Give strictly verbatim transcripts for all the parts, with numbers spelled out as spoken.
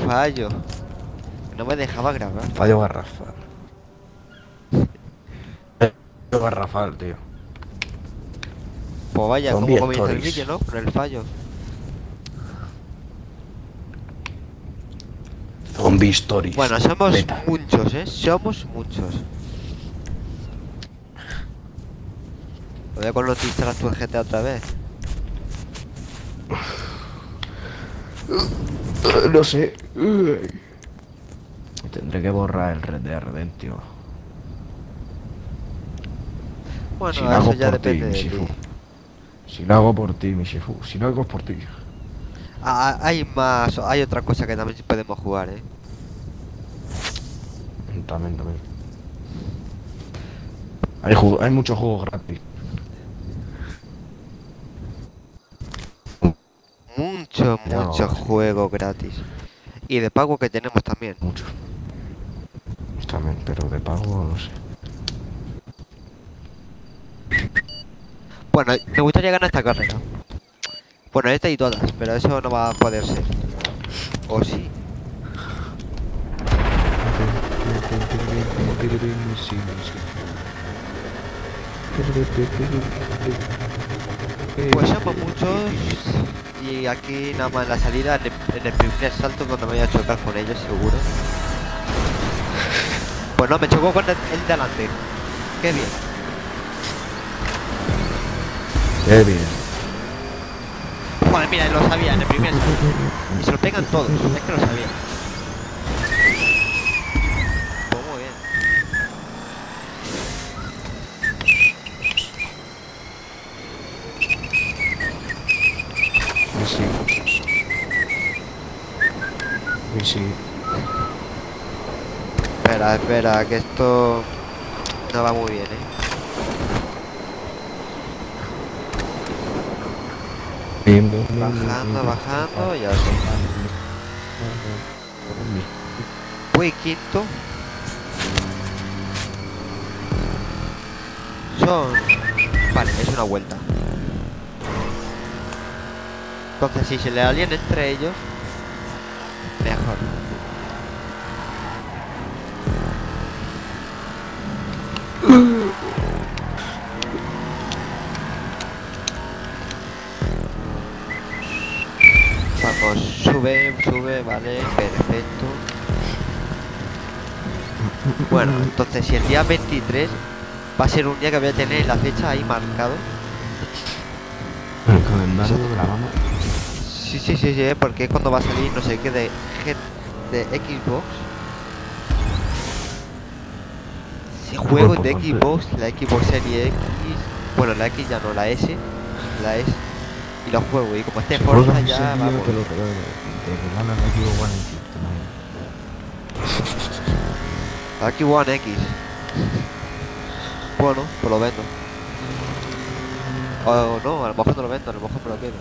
fallo. No me dejaba grabar. Fallo garrafal. Fallo garrafal, tío. Pues vaya, Zombie como comienza el Stories. vídeo, ¿no? Con el fallo. Zombie Stories. Bueno, somos Beta. muchos, ¿eh? Somos muchos. Voy a cuando te instalas tu G T A otra vez. No sé. Tendré que borrar el Red Dead Redemption. Bueno, Si lo eso hago ya por ti, depende de Mishifu. ti. Si lo hago por ti, Mishifu. Si lo hago por ti. Ah, hay más, hay otra cosa que también podemos jugar, ¿eh? También, también. Hay, jugo- hay muchos juegos gratis. Mucho, Ya, mucho sí. juego gratis. Y de pago que tenemos también. Muchos. También, pero de pago no sé. Bueno, me gustaría ganar esta carrera. Bueno, esta y todas, pero eso no va a poder ser. ¿O sí? Pues somos muchos. Y aquí nada más en la salida, en el, en el primer salto cuando me voy a chocar con ellos, seguro. Pues no, me chocó con el, el de adelante. Qué bien. Qué bien. Joder, mira, lo sabía en el primer salto. Y se lo pegan todos, es que lo sabía. Pues muy bien. Sí. Sí. Espera, espera, que esto no va muy bien, eh. Bajando, bajando y así. Voy quinto. Son... Vale, es una vuelta. Entonces si se le alían entre ellos, mejor. Vamos, sube, sube, vale, perfecto. Bueno, entonces si el día veintitrés va a ser un día que voy a tener la fecha ahí marcado. El calendario de la mano. Sí, sí, sí, sí, porque es cuando va a salir no sé qué de, G- de Xbox. Si juego de Xbox, la Xbox Series X, bueno, la X ya no, la S, la S, y lo juego, y como esté en Forza ya vamos. Te lo regalo. Te regalan la Xbox One X. La Xbox One X. Bueno, pues lo vendo. O no, a lo mejor no lo vendo, a lo mejor me lo quedo.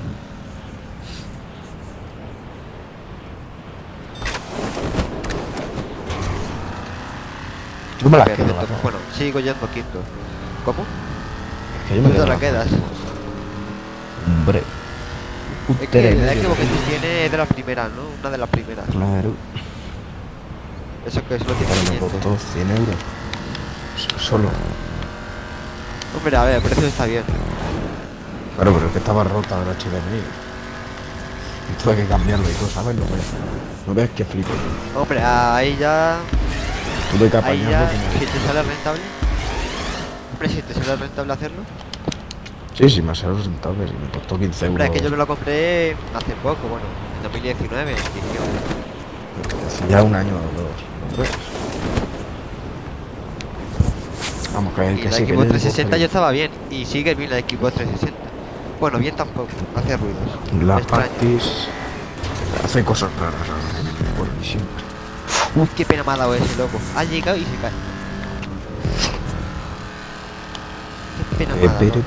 Yo me la Perfecto. quedo. ¿no? Bueno, sigo yendo quinto. ¿Cómo? Que yo me ¿Tú te quedo. la quedas? Hombre. Es que la Xbox que tú tienes es de las primeras, ¿no? Una de las primeras. Claro. Eso que solo tiene Pero me quinientos. costó cien euros. Solo. Hombre, a ver, el precio está bien. Claro, pero es que estaba rota el H D M I. Y tuve que cambiarlo y todo, ¿sabes? No ves, no ves que flipo. Hombre, ahí ya... Tuve que Ahí apañarlo ya... como... Si te sale rentable... Hombre, si te sale rentable hacerlo... Sí, sí, me ha salido rentable, sí, me costó quince euros. Hombre, es que yo me lo compré hace poco, bueno, en dos mil diecinueve, dieciocho. Hace ya un año o dos. ¿no ves? Vamos, que el Y que la sí que Xbox le trescientos sesenta digo, ya estaba bien, y sigue bien la Xbox trescientos sesenta. Bueno, bien tampoco, hace ruidos. la extraños. Practice hace cosas raras, ¿sabes? Por mí siempre. Uy, qué pena me ha dado ese loco. Ha llegado y se cae. Qué pena me ha dado.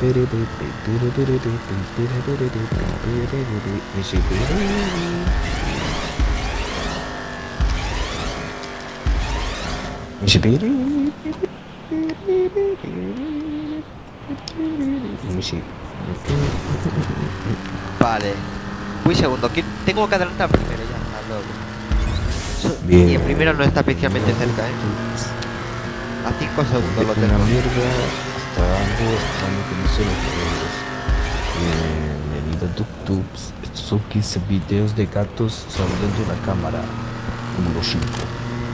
Vale. Uy, segundo. ¿Quién? Tengo que adelantar primero ya. Está loco. Bien. Y el primero no está especialmente cerca, ¿eh? A cinco segundos lo Una tengo. mierda, hasta algo extraño que no sé lo que es. Bienvenido a TubeTubes. Estos son quince videos de gatos saludando la cámara. Número cinco.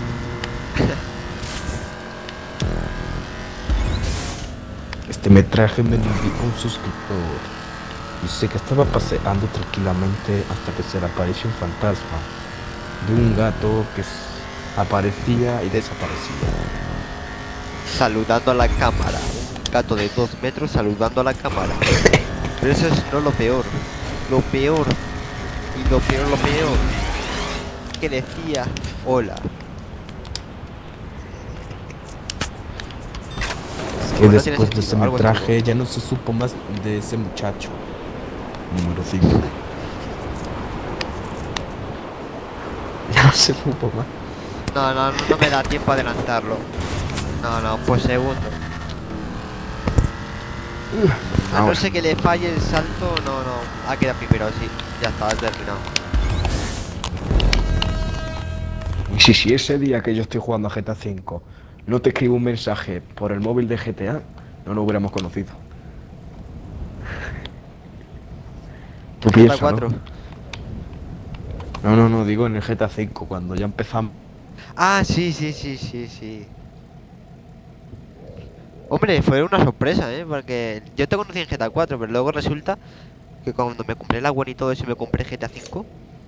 Este metraje me lo indicó un suscriptor. Dice que estaba paseando tranquilamente hasta que se le apareció un fantasma de un gato que s- aparecía y desaparecía. Saludando a la cámara. Un gato de dos metros saludando a la cámara. Pero eso es no lo peor. Lo peor. Y lo peor, lo peor. Que decía, hola. Es que Pues no tiene después de ese sentido, algo es algo. metraje ya no se supo más de ese muchacho. Número cinco. Ya no se supo más. No, no, no me da tiempo a adelantarlo. No, no, pues segundo. A no Ahora. ser que le falle el salto, no, no. Ha quedado primero, sí. Ya está, ha terminado. Y si, si ese día que yo estoy jugando a G T A cinco no te escribo un mensaje por el móvil de G T A, no nos hubiéramos conocido. Tú El G T A piensas, ¿no? cuatro. No, no, no, digo en el G T A cinco, cuando ya empezamos. Ah, sí, sí, sí, sí, sí. Hombre, fue una sorpresa, ¿eh? Porque yo te conocí en G T A cuatro, pero luego resulta que cuando me compré la One y todo eso y me compré G T A cinco,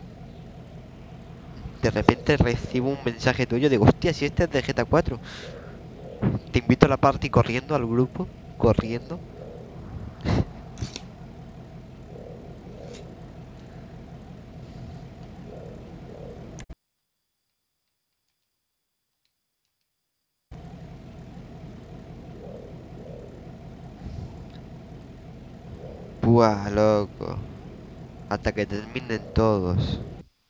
de repente recibo un mensaje tuyo. Digo, hostia, si este es de G T A cuatro. Te invito a la party corriendo, al grupo, corriendo. Buah, loco. Hasta que terminen todos.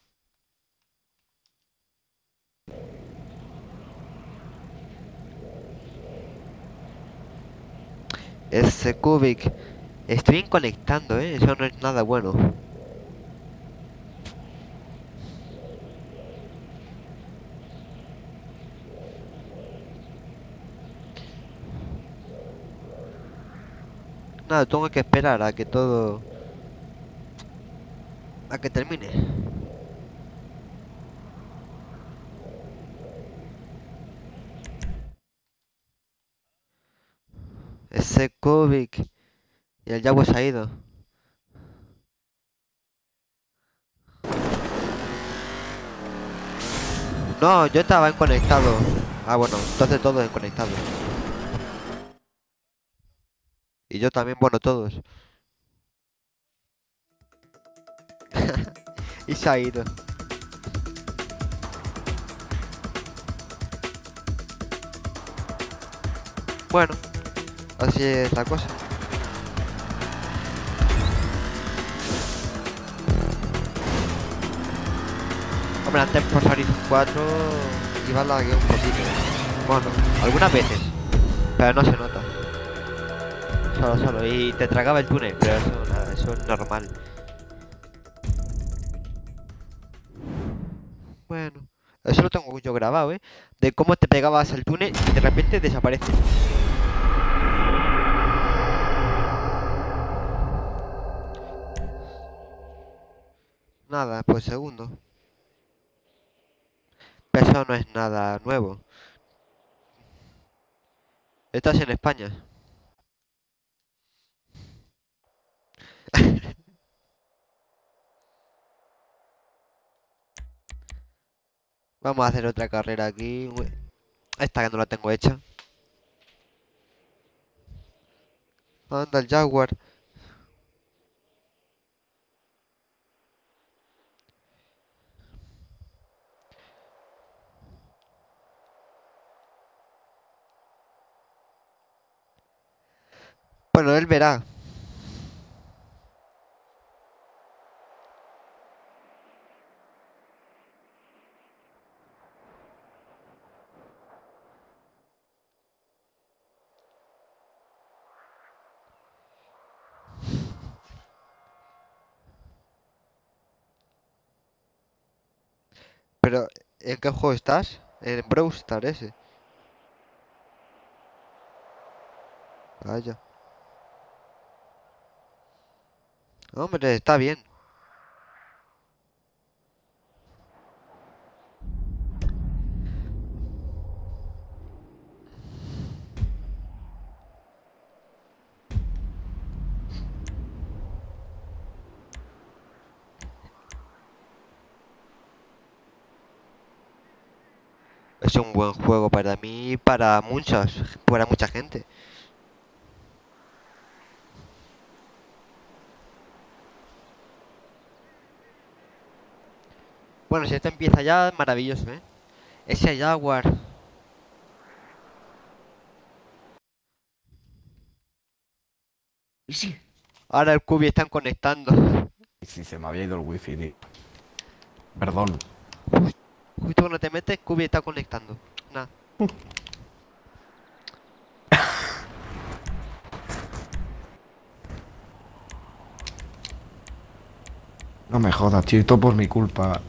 Ese Cubic. Estoy conectando, ¿eh? Eso no es nada bueno. Nada, tengo que esperar a que todo... A que termine. Ese Cubic. Y el Jaguar se ha ido. No, yo estaba en conectado. Ah, bueno, entonces todos en conectado. Y yo también, bueno, todos. Y se ha ido. Bueno, así es la cosa. Hombre, antes por Horizon cuatro iba la un poquito. Bueno, algunas veces. Pero no se nota. Solo, solo. Y te tragaba el túnel, pero eso nada, eso es normal. Bueno, eso lo tengo yo grabado, ¿eh? De cómo te pegabas al túnel y de repente desapareces. Nada, pues segundo. Pero eso no es nada nuevo. Estás en España. Vamos a hacer otra carrera aquí. Uy, esta que no la tengo hecha. Anda el Jaguar. Bueno, él verá. Pero ¿En qué juego estás? En Brawl Stars ese. Vaya. Hombre, está bien. Es un buen juego para mí y para muchas, para mucha gente. Bueno, si esto empieza ya, maravilloso, ¿eh? Ese Jaguar. Y sí. Ahora el Cubi están conectando. Y si se me había ido el wifi, tío. Perdón. Justo cuando te metes, Cubi está conectando. Nada. No me jodas, tío, y todo por mi culpa.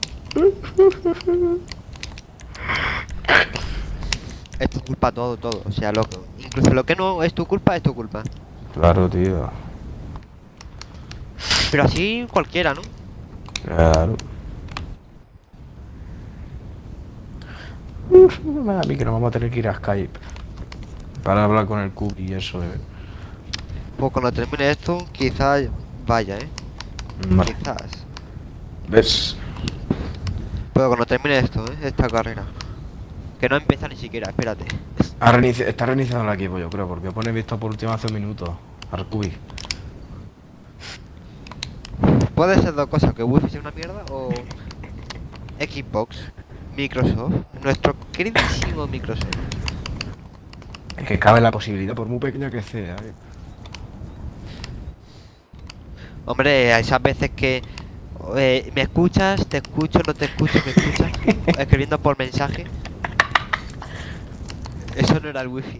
Es tu culpa todo, todo. O sea, loco. Incluso lo que no es tu culpa, es tu culpa. Claro, tío. Pero así cualquiera, ¿no? Claro. Uf, no me da a mí que nos vamos a tener que ir a Skype para hablar con el Cook y eso. Eh. Pues cuando termine esto, quizás vaya, ¿eh? Vale. Quizás. ¿Ves? Pero cuando termine esto, ¿eh? Esta carrera. Que no empieza ni siquiera, espérate. Ha reinici está reiniciando el equipo, yo creo, porque pone visto por última hace un minuto. Arcubi. Puede ser dos cosas, que Wi-Fi sea una mierda o Xbox, Microsoft, nuestro queridísimo Microsoft. Es que cabe la posibilidad, por muy pequeña que sea. ¿Eh? Hombre, a esas veces que eh, me escuchas, te escucho, no te escucho, me escuchas, escribiendo por mensaje. Eso no era el Wi-Fi.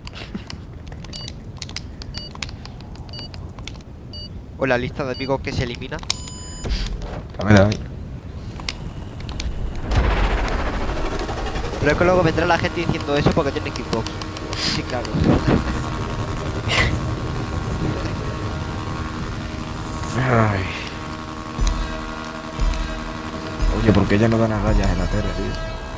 O la lista de amigos que se elimina. Dame, dame. Pero es que luego vendrá la gente diciendo eso porque tiene Xbox. Sí, claro. Ay. Oye, ¿por qué ya no dan agallas en la tele, tío?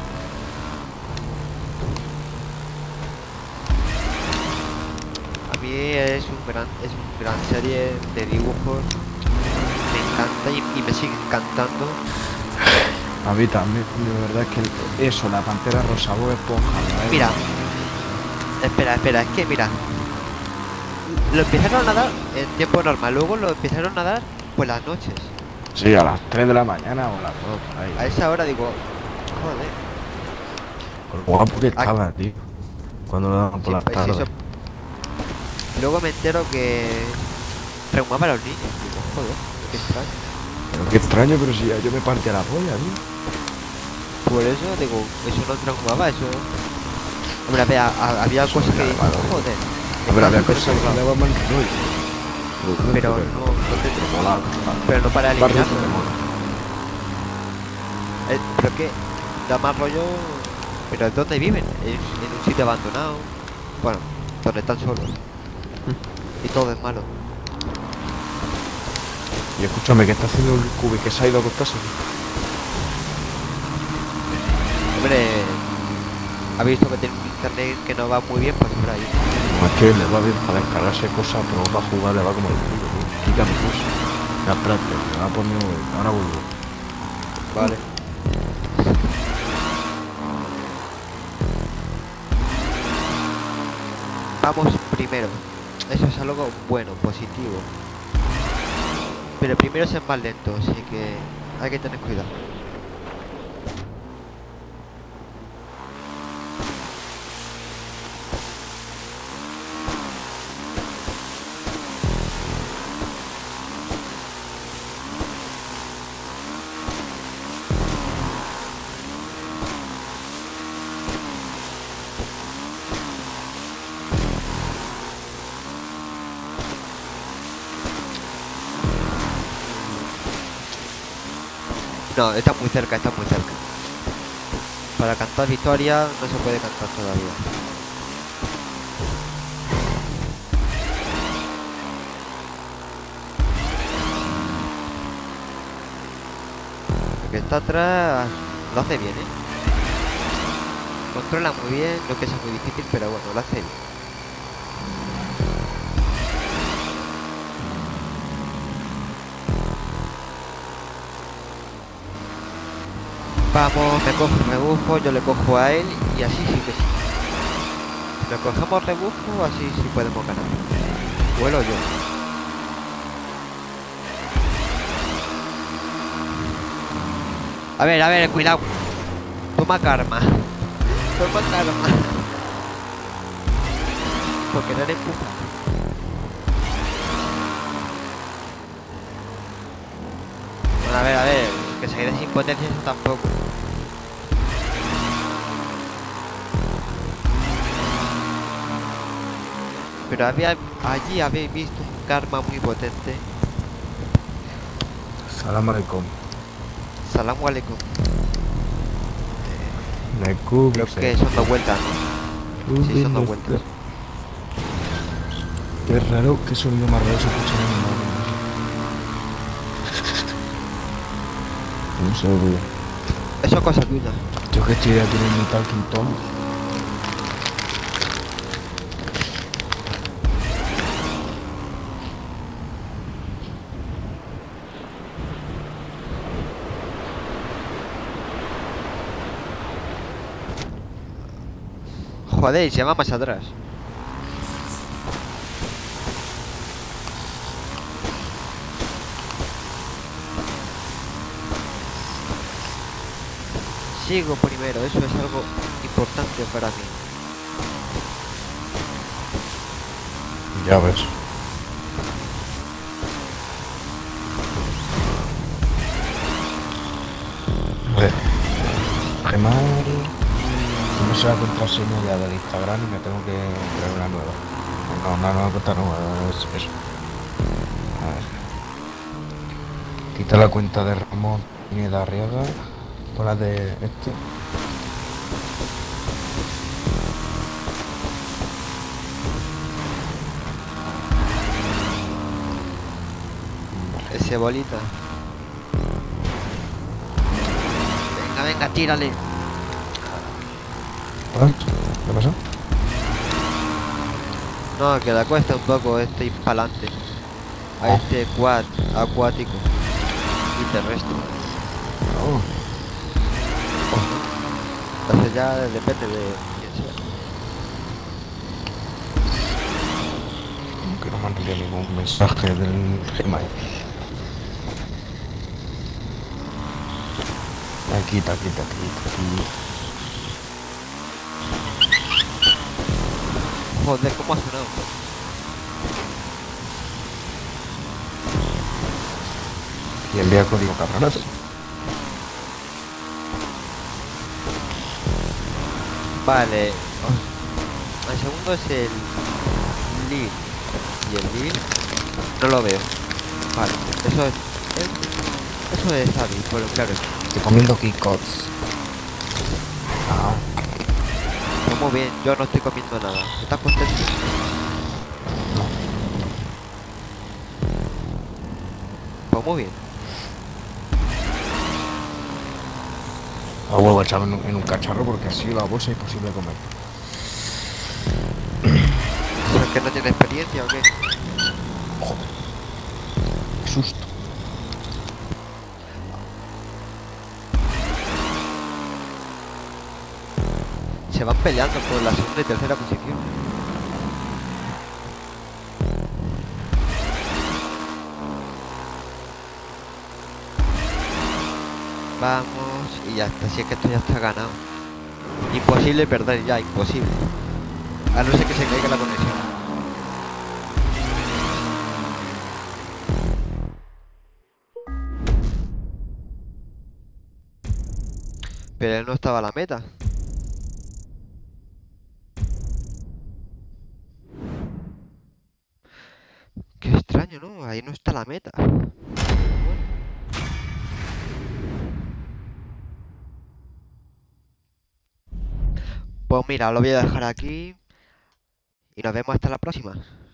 A mí es un gran, es un gran serie de dibujos. Me encanta y, y me sigue encantando. A mí también, de verdad es que eso, la pantera rosa, Bob Esponja, ¿verdad? Mira, espera, espera, es que mira, lo empezaron a dar en tiempo normal, luego lo empezaron a dar por las noches. Sí, a las tres de la mañana o a las dos, por ahí. A esa hora digo, joder. Por guapo que estaba, tío. Cuando lo daban por Sí, las pues, tardes. eso. Luego me entero que traumaba a los niños. Digo, joder, qué extraño. Pero qué extraño, pero si ya yo me partía la polla, tío. Por eso digo, eso no traumaba, eso. Hombre, había, a- había Eso cosas era que malo, digo, tío. joder. Pero había súper cosas que traumado. le daban mal que hoy. Pero no, no te mola. Pero no para Barrio eliminarlo. te mola. Eh, pero que da más rollo. Pero ¿dónde viven? En, en un sitio abandonado. Bueno, donde están solos. Y todo es malo. Y escúchame, ¿qué está haciendo el Cubi? Que se ha ido a acostarse. Hombre, ha visto que tiene un internet que no va muy bien, pues por ahí. No, es que le va bien para descargarse cosas, pero para jugar le va como el culo, tío. Quítame cosas. Ya, espérate, me va a poner hoy. Ahora vuelvo. Vale. Vamos primero. Eso es algo bueno, positivo. Pero primero es más lento, así que hay que tener cuidado. No, está muy cerca, está muy cerca. Para cantar victoria no se puede cantar todavía. El que está atrás lo hace bien, ¿eh? Controla muy bien, lo que es muy difícil, pero bueno, lo hace bien. Vamos, me cojo rebufo, yo le cojo a él y así sí que sí. Si le cogemos rebufo, así sí podemos ganar. Vuelo yo. A ver, a ver, cuidado. Toma karma. Toma karma. Por querer empujar. Bueno, a ver, a ver. Que se quede sin potencia eso tampoco. Pero había, allí habéis visto un karma muy potente. Salam alaikum. Salam alaikum. Alaikum. Creo que son dos vueltas, ¿no? Sí, son dos vueltas. Qué raro, qué sonido más raro se escucha en el móvil. No sé, tío. Eso es cosa tuya. Yo que estoy aquí en mi Talking Tom. Joder, se va más atrás. Sigo primero, eso es algo importante para mí. Ya ves. A ver. Gemar. No sé la contraseña ya del Instagram y me tengo que crear una nueva. No, una nueva cuenta nueva, es eso. A ver. Quita la cuenta de Ramón Pineda Arriaga por la de este. Ese bolita. Venga, venga, tírale. ¿Qué pasó? No, que la cuesta un poco este ir para adelante. A este quad acuático y terrestre. Oh. Entonces ya depende de quién sea. Como que no me han enviado ningún mensaje del Gmail. Aquí, aquí, aquí, aquí. Joder, ¿cómo ha sonado? Y envía código cabronazo. Vale. El segundo es el Lil. Y el Lil no lo veo. Vale, eso es. es- Eso es Abby, pero claro. Estoy comiendo Kikots. Ah, Pues muy bien, yo no estoy comiendo nada. ¿Estás contento? Pues muy bien. a huevo echado en un, en un cacharro porque así la bolsa es imposible comer. ¿Es que no tiene experiencia o qué? Joder. Qué susto. Se van peleando por la segunda y tercera posición. Vamos, y ya está, si es que esto ya está ganado. Imposible perder ya, imposible. A no ser que se caiga la conexión. Pero él no estaba a la meta. Qué extraño, ¿no? Ahí no está la meta. Bueno. Pues mira, lo voy a dejar aquí y nos vemos hasta la próxima.